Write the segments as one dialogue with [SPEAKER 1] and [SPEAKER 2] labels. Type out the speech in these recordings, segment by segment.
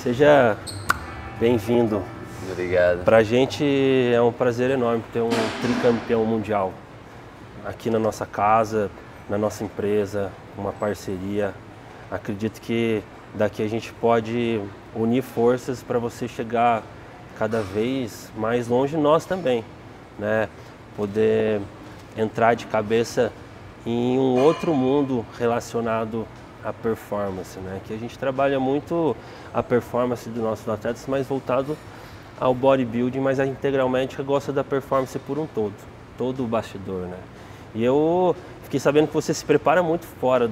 [SPEAKER 1] Seja bem-vindo.
[SPEAKER 2] Obrigado.
[SPEAKER 1] Pra gente é um prazer enorme ter um tricampeão mundial aqui na nossa casa, na nossa empresa, uma parceria. Acredito que daqui a gente pode unir forças para você chegar cada vez mais longe, nós também, né? Poder entrar de cabeça em um outro mundo relacionado à performance, né? Que a gente trabalha muito a performance dos nossos atletas, mas voltado ao bodybuilding, mas a Integral Médica gosta da performance por um todo o bastidor, né? E eu fiquei sabendo que você se prepara muito fora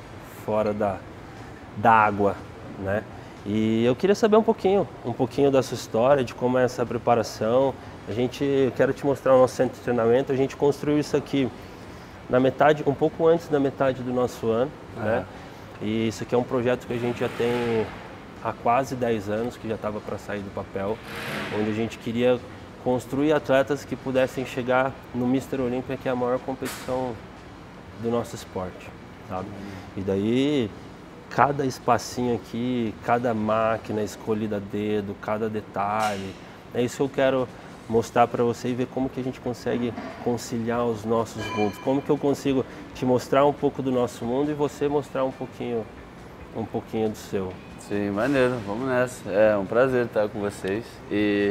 [SPEAKER 1] da água, né? E eu queria saber um pouquinho da sua história, de como é essa preparação. Eu quero te mostrar o nosso centro de treinamento. A gente construiu isso aqui na metade, um pouco antes da metade do nosso ano, né? E isso aqui é um projeto que a gente já tem há quase 10 anos, que já estava para sair do papel, onde a gente queria construir atletas que pudessem chegar no Mr. Olímpia, que é a maior competição do nosso esporte, sabe? E daí, cada espacinho aqui, cada máquina escolhida a dedo, cada detalhe, é isso que eu quero mostrar para você e ver como que a gente consegue conciliar os nossos mundos, como que eu consigo te mostrar um pouco do nosso mundo e você mostrar um pouquinho do seu.
[SPEAKER 2] Sim, maneiro, vamos nessa. É um prazer estar com vocês. E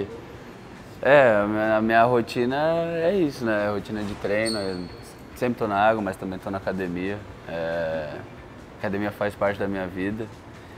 [SPEAKER 2] a minha rotina é isso, né? Rotina de treino. Eu sempre estou na água, mas também estou na academia. A academia faz parte da minha vida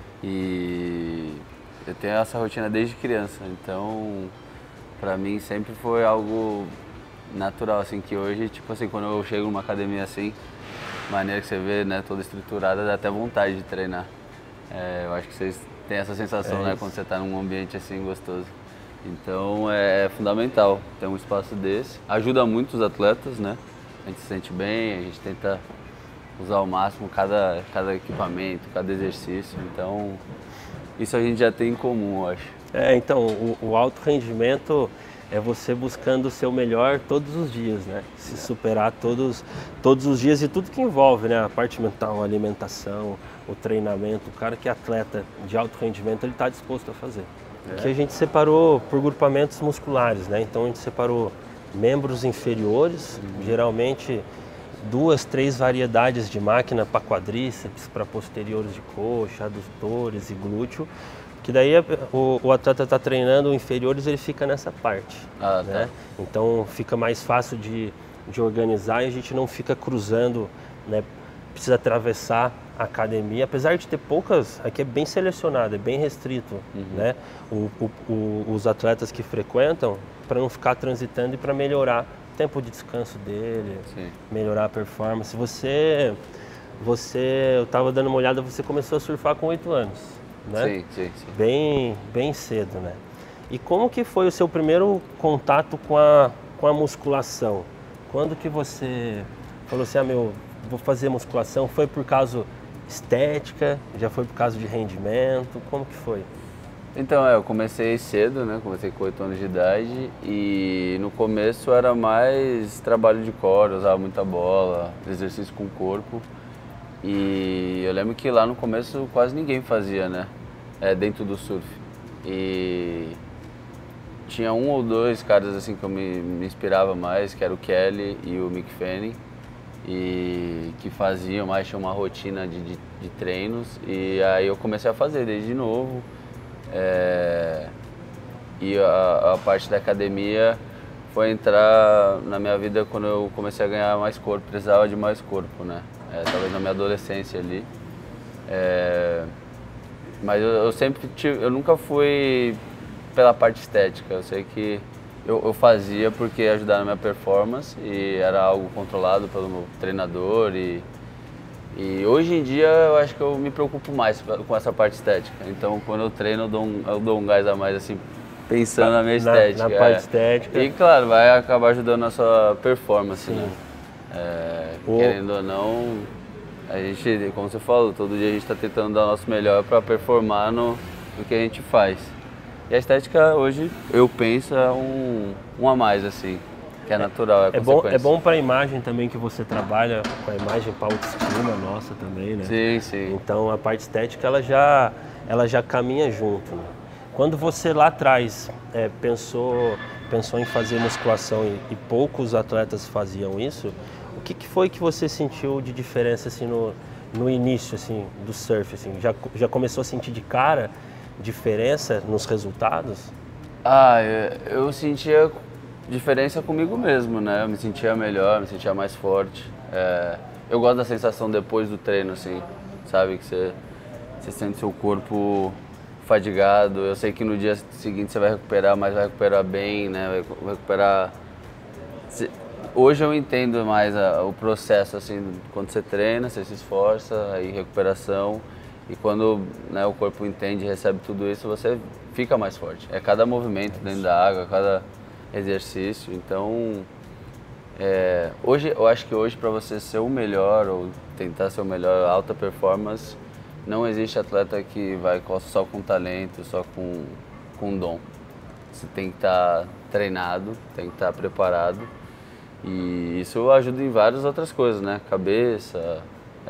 [SPEAKER 2] e eu tenho essa rotina desde criança. Então, para mim sempre foi algo natural, assim, que hoje, tipo assim, quando eu chego numa academia assim, maneira que você vê, né, toda estruturada, dá até vontade de treinar. Eu acho que vocês têm essa sensação, né, quando você está num ambiente assim gostoso. Então é fundamental ter um espaço desse. Ajuda muito os atletas, né? A gente se sente bem, a gente tenta usar ao máximo cada equipamento, cada exercício. Então isso a gente já tem em comum, eu acho.
[SPEAKER 1] Então, o alto rendimento é você buscando o seu melhor todos os dias, né? Se superar todos os dias e tudo que envolve, né? A parte mental, a alimentação, o treinamento. O cara que é atleta de alto rendimento, ele está disposto a fazer. Que a gente separou por grupamentos musculares, né? Então a gente separou membros inferiores, geralmente 2, 3 variedades de máquina para quadríceps, para posteriores de coxa, adutores e glúteo. Que daí o atleta está treinando inferiores, ele fica nessa parte, né? Então fica mais fácil de organizar e a gente não fica cruzando, né? Precisa atravessar a academia, apesar de ter poucas, aqui é bem selecionado, é bem restrito, né? Os atletas que frequentam, para não ficar transitando e para melhorar o tempo de descanso dele, melhorar a performance. Eu estava dando uma olhada, você começou a surfar com 8 anos. Né?
[SPEAKER 2] Sim.
[SPEAKER 1] Bem cedo, né? E como que foi o seu primeiro contato com a musculação? Quando que você falou assim, vou fazer musculação? Foi por causa estética? Já foi por causa de rendimento? Como que foi?
[SPEAKER 2] Então, eu comecei cedo, né? Comecei com 8 anos de idade e no começo era mais trabalho de core, usava muita bola, exercício com o corpo. E eu lembro que lá no começo quase ninguém fazia, né? Dentro do surf. E tinha 1 ou 2 caras assim que eu me inspirava mais, que era o Kelly e o Mick Fanning, e que faziam mais, tinha uma rotina de treinos. E aí eu comecei a fazer desde novo. E a parte da academia foi entrar na minha vida quando eu comecei a ganhar mais corpo, precisava de mais corpo, né? Talvez na minha adolescência ali. Mas eu nunca fui pela parte estética. Eu sei que eu fazia porque ajudava na minha performance e era algo controlado pelo meu treinador. E hoje em dia eu acho que eu me preocupo mais com essa parte estética. Então quando eu treino eu dou um gás a mais, assim, pensando na minha estética.
[SPEAKER 1] Na parte estética.
[SPEAKER 2] E claro, vai acabar ajudando a sua performance, né? Querendo ou não, a gente, como você falou, todo dia a gente está tentando dar o nosso melhor para performar no que a gente faz. E a estética hoje, eu penso, é um a mais, assim. que é natural, é
[SPEAKER 1] consequência. É bom para a imagem também que você trabalha, com a imagem para autoestima nossa também, né?
[SPEAKER 2] Sim, sim.
[SPEAKER 1] Então a parte estética ela já caminha junto, né? Quando você lá atrás pensou em fazer musculação e poucos atletas faziam isso, o que foi que você sentiu de diferença assim no início assim do surf assim? Já começou a sentir de cara diferença nos resultados?
[SPEAKER 2] Eu sentia diferença comigo mesmo, né? Eu me sentia melhor, me sentia mais forte. Eu gosto da sensação depois do treino, assim, sabe? Que você sente seu corpo fadigado. Eu sei que no dia seguinte você vai recuperar, mas vai recuperar bem, né? Vai recuperar... Hoje eu entendo mais o processo, assim, quando você treina, você se esforça, aí recuperação. E quando, né, o corpo entende e recebe tudo isso, você fica mais forte. É cada movimento dentro da água, cada exercício. Então, hoje, eu acho que hoje para você ser o melhor ou tentar ser o melhor, alta performance, não existe atleta que vai só com talento, só com dom. Você tem que estar treinado, tem que estar preparado. E isso ajuda em várias outras coisas, né? Cabeça,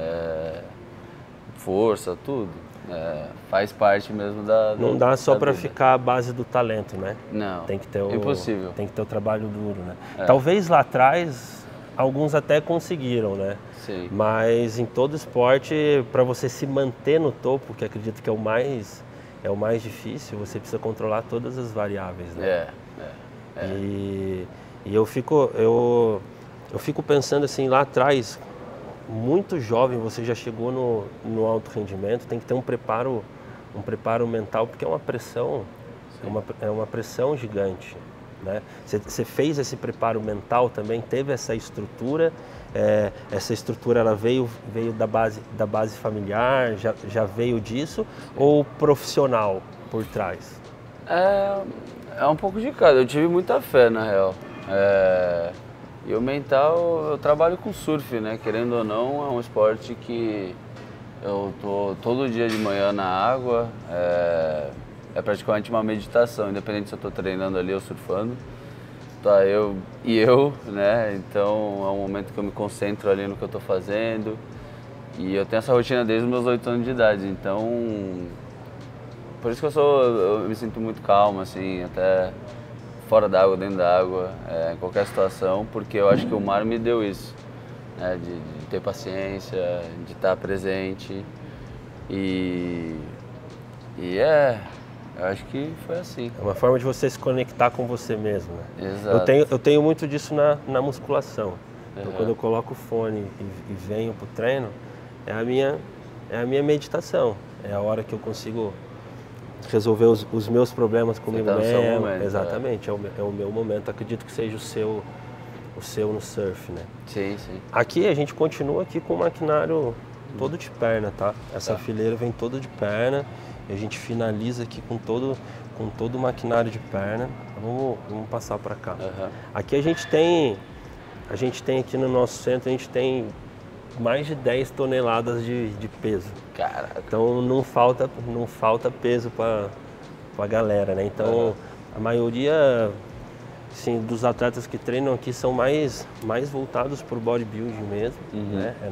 [SPEAKER 2] força, tudo. Faz parte mesmo
[SPEAKER 1] Não dá só para
[SPEAKER 2] vida.
[SPEAKER 1] ficar à base do talento, né?
[SPEAKER 2] Não,
[SPEAKER 1] tem que ter
[SPEAKER 2] impossível.
[SPEAKER 1] Tem que ter o trabalho duro, né? Talvez lá atrás alguns até conseguiram, né?
[SPEAKER 2] Sim.
[SPEAKER 1] Mas em todo esporte, para você se manter no topo, que acredito que é o mais difícil, você precisa controlar todas as variáveis, né? E eu fico pensando assim, lá atrás, muito jovem, você já chegou no alto rendimento, tem que ter um preparo mental, porque é uma pressão, é uma pressão gigante, né? Você fez esse preparo mental também, teve essa estrutura, essa estrutura ela veio da base familiar, já veio disso, ou profissional por trás?
[SPEAKER 2] É um pouco de cada, eu tive muita fé na real. E o mental, eu trabalho com surf, né? Querendo ou não, é um esporte que eu tô todo dia de manhã na água, é praticamente uma meditação, independente se eu tô treinando ali ou surfando. Tá eu, né? Então é um momento que eu me concentro ali no que eu tô fazendo. E eu tenho essa rotina desde os meus 8 anos de idade, então... Por isso que eu me sinto muito calmo, assim, até... fora da água, dentro da água, em qualquer situação, porque eu acho que o mar me deu isso, né? De ter paciência, de estar presente eu acho que foi assim.
[SPEAKER 1] É uma forma de você se conectar com você mesmo, né?
[SPEAKER 2] Exato.
[SPEAKER 1] Eu tenho muito disso na musculação. Então, quando eu coloco o fone e venho pro treino, é a minha meditação, é a hora que eu consigo resolver os meus problemas comigo mesmo.
[SPEAKER 2] Momento,
[SPEAKER 1] exatamente, é o meu momento. Acredito que seja o seu no surf, né?
[SPEAKER 2] Sim, sim.
[SPEAKER 1] Aqui a gente continua aqui com o maquinário todo de perna, tá? Essa fileira vem toda de perna e a gente finaliza aqui com todo o maquinário de perna. Vamos passar para cá. Aqui a gente tem aqui no nosso centro, a gente tem mais de 10 toneladas de peso.
[SPEAKER 2] Caraca.
[SPEAKER 1] Então não falta peso para a galera, né? Então a maioria assim, dos atletas que treinam aqui são mais voltados para o bodybuilding mesmo, né? É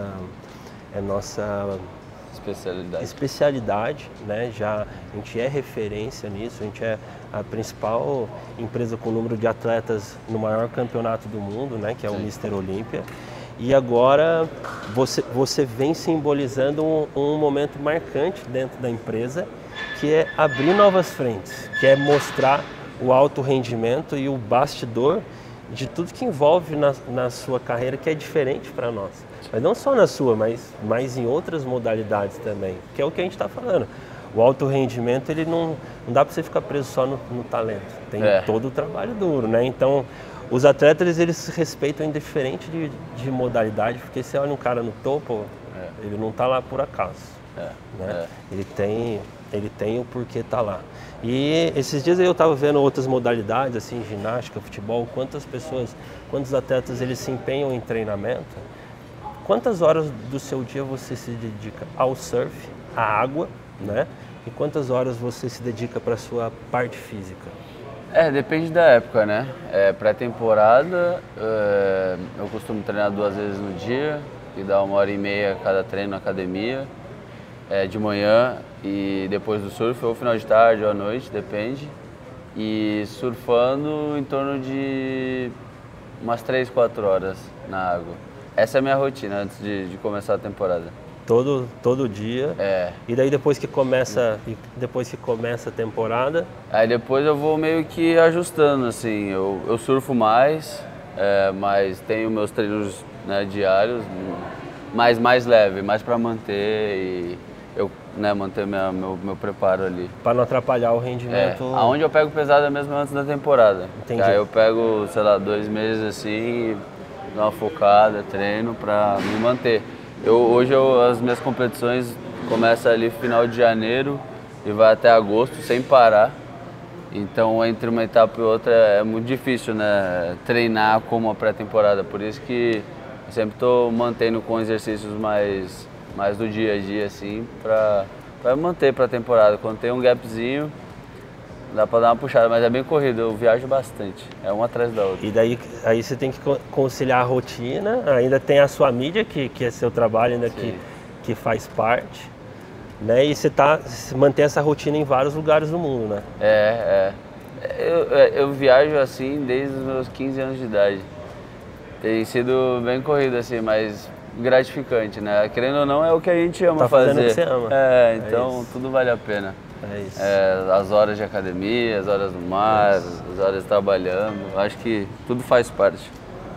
[SPEAKER 1] nossa especialidade, né? A gente é referência nisso, a gente é a principal empresa com o número de atletas no maior campeonato do mundo, né? Que é o Mr. Olímpia. E agora você vem simbolizando um momento marcante dentro da empresa, que é abrir novas frentes, que é mostrar o alto rendimento e o bastidor de tudo que envolve na sua carreira, que é diferente para nós. Mas não só na sua, mas em outras modalidades também, que é o que a gente está falando. O alto rendimento, ele não dá para você ficar preso só no talento, tem todo o trabalho duro, né? Então, os atletas, eles se respeitam indiferente de modalidade, porque você olha um cara no topo, ele não está lá por acaso, né? Ele tem o porquê tá lá. E esses dias eu estava vendo outras modalidades, assim, ginástica, futebol, quantos atletas eles se empenham em treinamento, quantas horas do seu dia você se dedica ao surf, à água, né? E quantas horas você se dedica para a sua parte física?
[SPEAKER 2] Depende da época, né? Pré-temporada, eu costumo treinar 2 vezes no dia, e dá 1h30 cada treino na academia, de manhã e depois do surf, ou final de tarde ou à noite, depende. E surfando em torno de umas 3, 4 horas na água. Essa é a minha rotina antes de começar a temporada.
[SPEAKER 1] Todo dia. E daí depois que começa a temporada? Aí
[SPEAKER 2] depois eu vou meio que ajustando, assim. Eu surfo mais, mas tenho meus treinos, né, diários, mas mais leve, mais para manter manter meu preparo ali.
[SPEAKER 1] Para não atrapalhar o rendimento.
[SPEAKER 2] Aonde eu pego pesado é mesmo antes da temporada.
[SPEAKER 1] Entendi.
[SPEAKER 2] Aí eu pego, sei lá, 2 meses assim, dou uma focada, treino para me manter. Hoje as minhas competições começam ali final de janeiro e vai até agosto sem parar. Então entre uma etapa e outra é muito difícil, né, treinar como a pré-temporada. Por isso que eu sempre estou mantendo com exercícios mais do dia a dia, assim, para manter para a temporada. Quando tem um gapzinho, dá para dar uma puxada, mas é bem corrido, eu viajo bastante, é uma atrás da outra.
[SPEAKER 1] E daí aí você tem que conciliar a rotina, ainda tem a sua mídia, que é seu trabalho, ainda que faz parte, né? E você mantém essa rotina em vários lugares do mundo, né?
[SPEAKER 2] Eu viajo assim desde os meus 15 anos de idade. Tem sido bem corrido, assim, mas gratificante, né? Querendo ou não, é o que a gente ama fazer.
[SPEAKER 1] Fazendo o que você ama.
[SPEAKER 2] Então tudo vale a pena.
[SPEAKER 1] É isso.
[SPEAKER 2] As horas de academia, as horas no mar, as horas trabalhando, acho que tudo faz parte.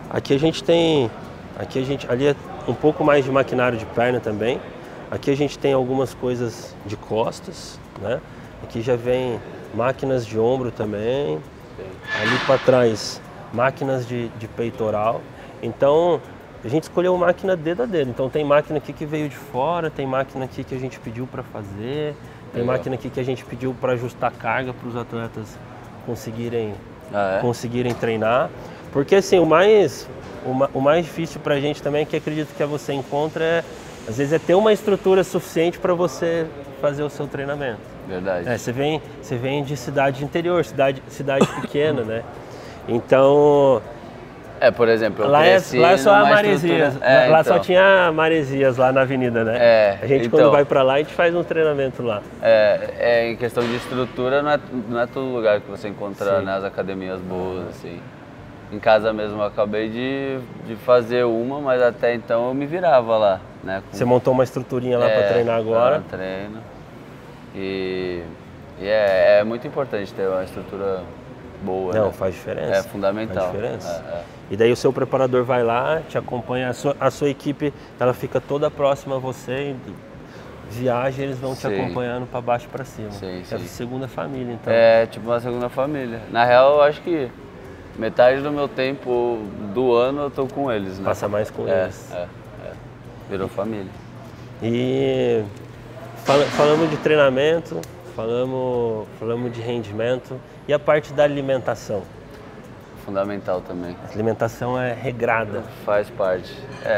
[SPEAKER 1] Ali é um pouco mais de maquinário de perna também. Aqui a gente tem algumas coisas de costas, né? Aqui já vem máquinas de ombro também. Sim. Ali para trás, máquinas de peitoral. Então, a gente escolheu máquina dedo a dedo. Então tem máquina aqui que veio de fora, tem máquina aqui que a gente pediu para fazer, tem máquina aqui que a gente pediu para ajustar carga para os atletas conseguirem treinar. Porque assim, o mais difícil para a gente também, que acredito que você encontra, às vezes é ter uma estrutura suficiente para você fazer o seu treinamento.
[SPEAKER 2] Verdade.
[SPEAKER 1] Você vem de cidade interior, cidade pequena, né? Então...
[SPEAKER 2] por exemplo, eu
[SPEAKER 1] lá é só a
[SPEAKER 2] Maresias.
[SPEAKER 1] Lá só tinha Maresias lá na avenida, né? A gente quando vai pra lá, a gente faz um treinamento lá.
[SPEAKER 2] Em questão de estrutura, não é todo lugar que você encontra nas academias boas, assim. Em casa mesmo eu acabei de fazer uma, mas até então eu me virava lá, né?
[SPEAKER 1] Você montou uma estruturinha lá pra treinar agora?
[SPEAKER 2] Treino. E é muito importante ter uma estrutura boa.
[SPEAKER 1] Não,
[SPEAKER 2] né?
[SPEAKER 1] faz diferença.
[SPEAKER 2] É fundamental.
[SPEAKER 1] Faz diferença. E daí o seu preparador vai lá, te acompanha, a sua equipe, ela fica toda próxima a você, viaja, eles vão te acompanhando para baixo e para cima.
[SPEAKER 2] Sim.
[SPEAKER 1] É a segunda família, então.
[SPEAKER 2] É tipo uma segunda família. Na real, eu acho que metade do meu tempo do ano eu tô com eles, né?
[SPEAKER 1] Passa mais com eles.
[SPEAKER 2] Virou família.
[SPEAKER 1] E falamos de treinamento, falamos de rendimento e a parte da alimentação.
[SPEAKER 2] Fundamental também.
[SPEAKER 1] A alimentação é regrada.
[SPEAKER 2] Faz parte.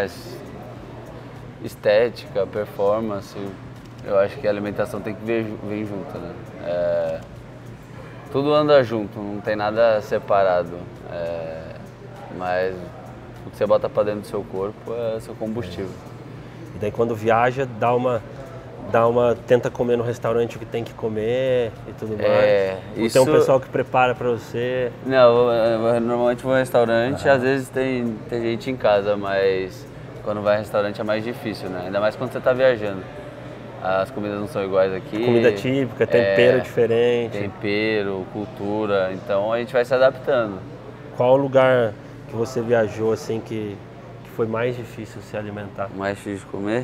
[SPEAKER 2] Estética, performance, eu acho que a alimentação tem que vir junto, né? Tudo anda junto, não tem nada separado. Mas o que você bota pra dentro do seu corpo é seu combustível.
[SPEAKER 1] E daí quando viaja, tenta comer no restaurante o que tem que comer e tudo mais. Tem um pessoal que prepara para você.
[SPEAKER 2] Não, eu normalmente vou ao restaurante, às vezes tem gente em casa, mas quando vai ao restaurante é mais difícil, né? Ainda mais quando você está viajando. As comidas não são iguais aqui.
[SPEAKER 1] Comida típica, tempero diferente.
[SPEAKER 2] Tempero, cultura, então a gente vai se adaptando.
[SPEAKER 1] Qual o lugar que você viajou assim que foi mais difícil se alimentar?
[SPEAKER 2] Mais difícil de comer?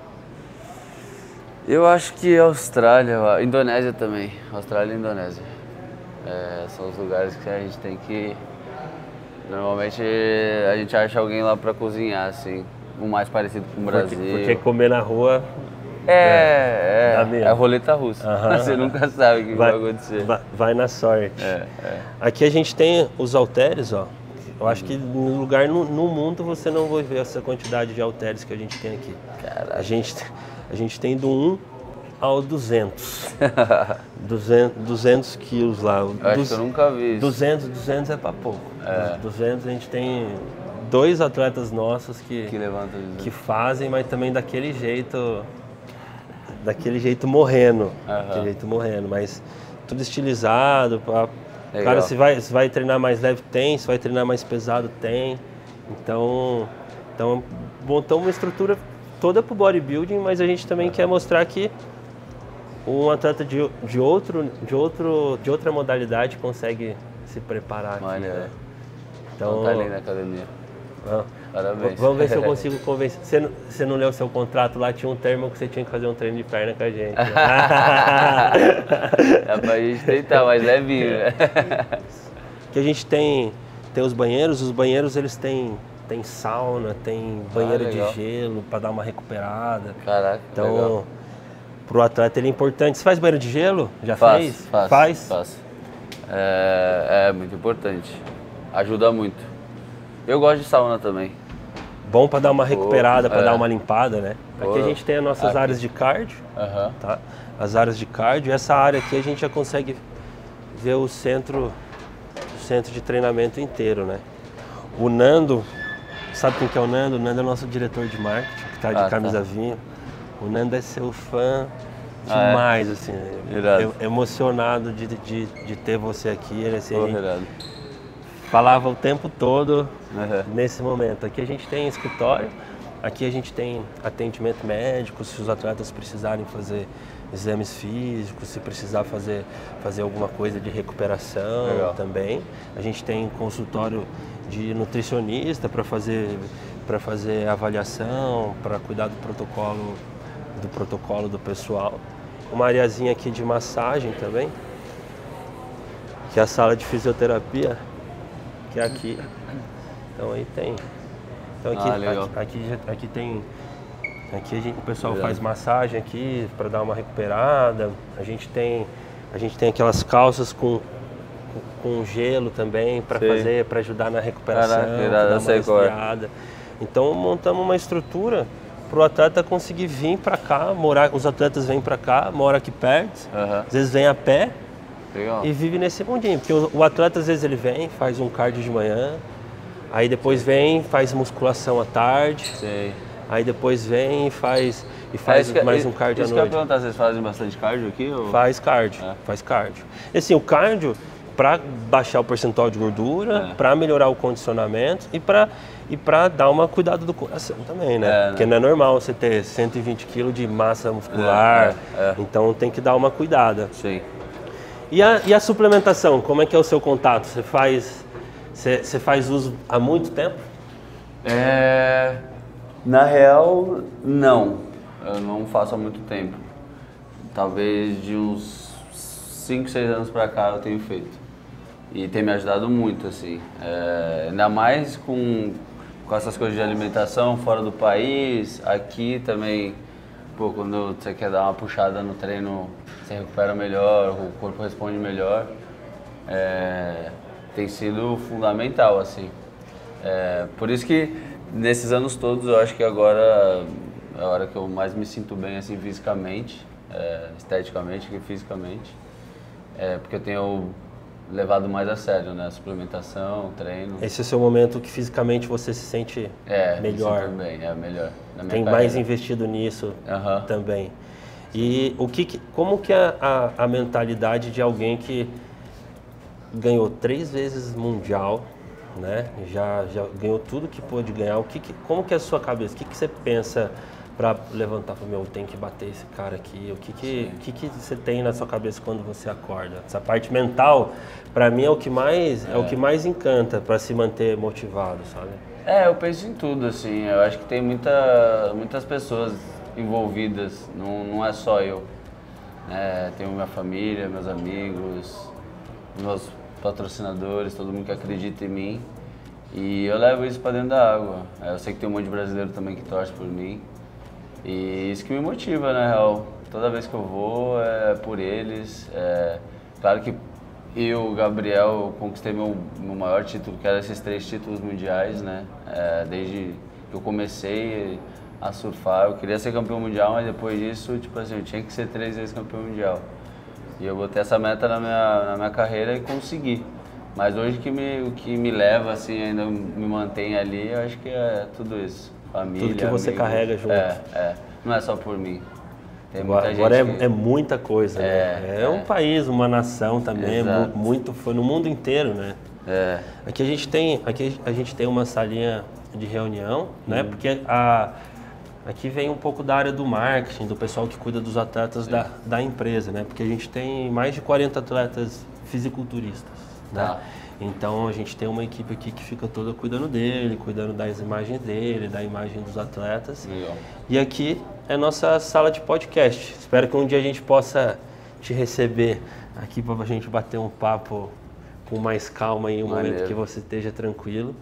[SPEAKER 2] Eu acho que Austrália, Indonésia também. Austrália e Indonésia. São os lugares que a gente tem que... Normalmente a gente acha alguém lá para cozinhar, assim, o mais parecido com o Brasil.
[SPEAKER 1] Porque comer na rua...
[SPEAKER 2] É roleta russa. Você nunca sabe o que vai acontecer.
[SPEAKER 1] Vai na sorte. Aqui a gente tem os halteres, ó. Eu acho que no lugar no mundo você não vai ver essa quantidade de halteres que a gente tem aqui.
[SPEAKER 2] Caraca.
[SPEAKER 1] A gente tem do 1 ao 200. 200 quilos lá.
[SPEAKER 2] Eu acho que eu nunca vi isso.
[SPEAKER 1] 200 é para pouco. 200 a gente tem 2 atletas nossos que fazem, mas também daquele jeito morrendo. Daquele jeito morrendo, mas tudo estilizado. Cara, se vai treinar mais leve, tem. Se vai treinar mais pesado, tem. Então montamos uma estrutura toda para o bodybuilding, mas a gente também quer mostrar que um atleta de outra modalidade consegue se preparar aqui. Né?
[SPEAKER 2] Então tá ali na academia. Parabéns.
[SPEAKER 1] Vamos ver se eu consigo convencer. Você não leu o seu contrato lá, tinha um termo que você tinha que fazer um treino de perna com a gente.
[SPEAKER 2] É pra gente tentar, mas levinho, né?
[SPEAKER 1] Que a gente tem os banheiros eles têm sauna, tem banheiro de gelo para dar uma recuperada.
[SPEAKER 2] Caraca,
[SPEAKER 1] então,
[SPEAKER 2] legal.
[SPEAKER 1] Pro atleta ele é importante. Você faz banheiro de gelo? Já fez?
[SPEAKER 2] Faço. É muito importante. Ajuda muito. Eu gosto de sauna também.
[SPEAKER 1] Bom para dar uma recuperada, para dar uma limpada, né? Aqui a gente tem as nossas áreas de cardio, tá? As áreas de cardio. Essa área aqui a gente já consegue ver o centro de treinamento inteiro, né? O Nando, sabe quem que é o Nando? O Nando é o nosso diretor de marketing, que tá de camisa vinho. O Nando é seu fã demais, assim. Emocionado de ter você aqui. Ele, assim, falava o tempo todo nesse momento. Aqui a gente tem escritório, aqui a gente tem atendimento médico, se os atletas precisarem fazer exames físicos, se precisar fazer alguma coisa de recuperação também. A gente tem consultório de nutricionista para fazer avaliação, para cuidar do protocolo do pessoal. Uma areazinha aqui de massagem também, que é a sala de fisioterapia, que é aqui. Então aí tem. Então aqui tem. Aqui o pessoal faz massagem aqui para dar uma recuperada. A gente tem aquelas calças com gelo também para ajudar na recuperação, dar uma resfriada. Então montamos uma estrutura para o atleta conseguir vir para cá, morar. Os atletas vêm para cá, moram aqui perto, às vezes vêm a pé e vive nesse mundinho. Porque o atleta às vezes ele vem, faz um cardio de manhã, aí depois vem, faz musculação à tarde. Aí depois vem e faz mais um cardio à noite.
[SPEAKER 2] Isso que eu ia perguntar, vocês fazem bastante cardio aqui? Ou?
[SPEAKER 1] Faz cardio. E assim, o cardio para baixar o percentual de gordura, para melhorar o condicionamento e para dar uma cuidado do coração também, né? Porque não é normal você ter 120 kg de massa muscular, então tem que dar uma cuidada.
[SPEAKER 2] Sim.
[SPEAKER 1] E a suplementação, como é que é o seu contato? Você faz uso há muito tempo?
[SPEAKER 2] Na real, não. Eu não faço há muito tempo. Talvez de uns 5, 6 anos pra cá eu tenho feito. E tem me ajudado muito, assim. Ainda mais com essas coisas de alimentação fora do país. Aqui também, quando você quer dar uma puxada no treino, você recupera melhor, o corpo responde melhor. Tem sido fundamental, assim. Por isso que nesses anos todos, eu acho que agora é a hora que eu mais me sinto bem, assim, fisicamente, esteticamente que fisicamente, porque eu tenho levado mais a sério, né, a suplementação, treino.
[SPEAKER 1] Esse é o seu momento que fisicamente você se sente melhor?
[SPEAKER 2] Me sinto bem, melhor.
[SPEAKER 1] Tem mais investido nisso também. E como que é a mentalidade de alguém que ganhou 3 vezes mundial, né? Já ganhou tudo que pôde ganhar. Como que é a sua cabeça? O que você pensa para levantar? Meu, tem que bater esse cara aqui. O que você tem na sua cabeça quando você acorda? Essa parte mental, para mim, é o que mais encanta para se manter motivado, sabe?
[SPEAKER 2] Eu penso em tudo, assim. Eu acho que tem muitas pessoas envolvidas. Não é só eu. Tenho minha família, meus amigos, meus patrocinadores, todo mundo que acredita em mim, e eu levo isso para dentro da água. Eu sei que tem um monte de brasileiro também que torce por mim, e isso que me motiva, na real. Toda vez que eu vou é por eles. Claro que eu, Gabriel, conquistei meu maior título, que era esses 3 títulos mundiais, né? Desde que eu comecei, a surfar. Eu queria ser campeão mundial, mas depois disso, tipo assim, eu tinha que ser 3 vezes campeão mundial. E eu botei essa meta na minha carreira e consegui. Mas hoje o que me leva, assim, ainda me mantém ali, eu acho que é tudo isso. Família,
[SPEAKER 1] tudo que você
[SPEAKER 2] amigos.
[SPEAKER 1] carrega junto.
[SPEAKER 2] Não é só por mim. Tem
[SPEAKER 1] Agora
[SPEAKER 2] gente
[SPEAKER 1] é muita coisa, né? É um país, uma nação também, muito foi no mundo inteiro, né? Aqui a gente tem uma salinha de reunião, né? Porque aqui vem um pouco da área do marketing, do pessoal que cuida dos atletas da empresa, né? Porque a gente tem mais de 40 atletas fisiculturistas, né? Então a gente tem uma equipe aqui que fica toda cuidando dele, cuidando das imagens dele, da imagem dos atletas. E aqui é a nossa sala de podcast. Espero que um dia a gente possa te receber aqui para a gente bater um papo com mais calma em um momento que você esteja tranquilo.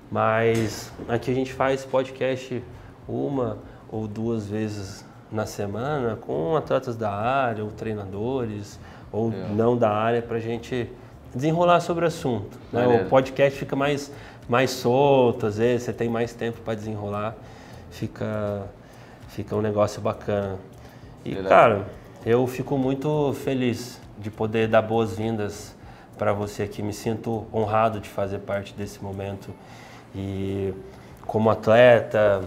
[SPEAKER 1] Mas aqui a gente faz podcast 1 ou 2 vezes na semana com atletas da área, ou treinadores, ou não da área, para a gente desenrolar sobre o assunto. Né? O podcast fica mais solto, às vezes você tem mais tempo para desenrolar, fica um negócio bacana. E cara, eu fico muito feliz de poder dar boas-vindas para você aqui, me sinto honrado de fazer parte desse momento. E como atleta,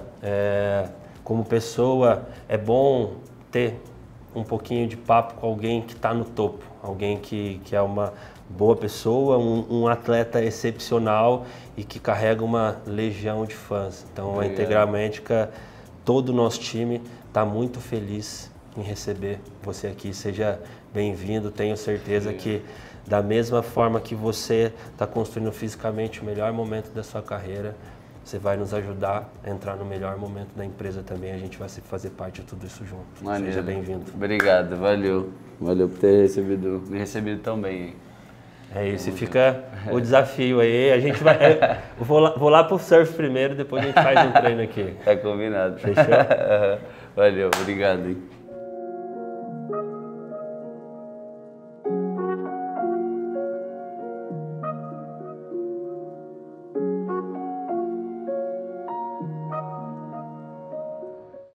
[SPEAKER 1] como pessoa, é bom ter um pouquinho de papo com alguém que está no topo, alguém que é uma boa pessoa, um atleta excepcional e que carrega uma legião de fãs. Então a Integral Médica, todo o nosso time está muito feliz em receber você aqui. Seja bem-vindo, tenho certeza que da mesma forma que você está construindo fisicamente o melhor momento da sua carreira, você vai nos ajudar a entrar no melhor momento da empresa também. A gente vai fazer parte de tudo isso junto. Seja bem-vindo.
[SPEAKER 2] Obrigado, valeu. Valeu por ter me recebido tão bem.
[SPEAKER 1] É isso, e fica o desafio aí. A gente vai. Vou lá pro surf primeiro, depois a gente faz um treino aqui.
[SPEAKER 2] Tá combinado.
[SPEAKER 1] Fechou?
[SPEAKER 2] Valeu, obrigado, hein?